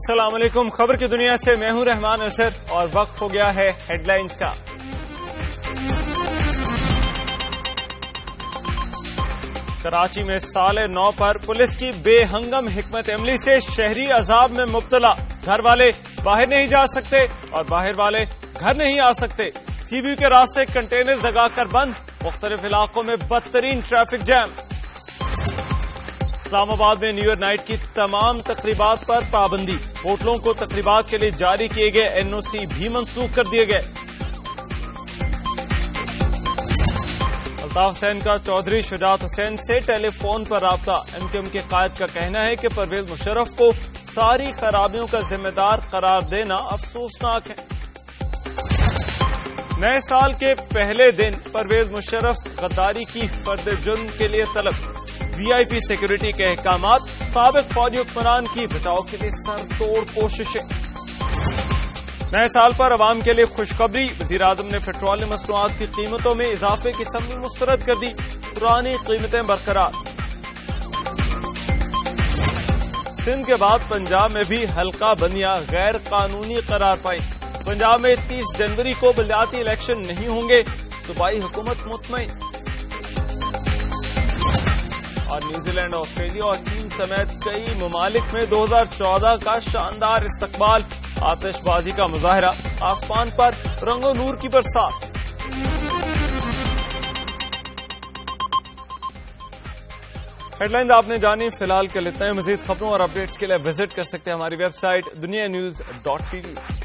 السلام علیکم. خبر کی دنیا سے میں ہوں رحمان اثر اور وقت ہو گیا ہے ہیڈ لائنز کا. کراچی میں سال 9 پر پولیس کی بے ہنگم حکمت عملی سے شہری عذاب میں مبتلا. گھر والے باہر نہیں جا سکتے اور باہر والے گھر نہیں آ سکتے. سی وی کے راستے کنٹینر لگا کر بند. مختلف علاقوں میں بدترین ٹریفک جام. اسلام آباد میں نیو ایئر نائٹ کی تمام تقریبات پر پابندی. ہوٹلوں کو تقریبات کے لیے جاری کیے گئے این او سی بھی منسوخ کر دیے گئے. الطاف حسین کا چودھری شجاعت حسین سے ٹیلی فون پر رابطہ. ایم کیو ایم کے قائد کا کہنا ہے کہ پرویز مشرف کو ساری خرابیوں کا ذمہ دار قرار دینا افسوسناک ہے. نئے سال کے پہلے دن پرویز مشرف غداری کی فرد جرم کے لیے طلب. وی آئی پی سیکورٹی کے احکامات. سابق فوجی حکمران کی بچاؤ کے لیے سر توڑ کوششیں. نئے سال پر عوام کے لیے خوشخبری. وزیر اعظم نے پیٹرولیم مصنوعات کی قیمتوں میں اضافے کی سمت مسترد کر دی. پرانی قیمتیں برقرار. سندھ کے بعد پنجاب میں بھی حلقہ بندیاں غیر قانونی قرار پائیں. پنجاب میں 30 جنوری کو بلدیاتی الیکشن نہیں ہوں گے. صوبائی حکومت مطمئن. اور نیوزی لینڈ، آسٹریلیا اور چین سمیت کئی ممالک میں 2014 کا شاندار استقبال. آتش بازی کا مظاہرہ. آسمان پر رنگ و نور کی برسات. ہیڈ لائنز آپ نے جانی. فی الحال کے لیے اتنا ہی. مزید خبروں اور اپڈیٹس کے لیے وزٹ کر سکتے ہیں ہماری ویب سائٹ dunianews.tv.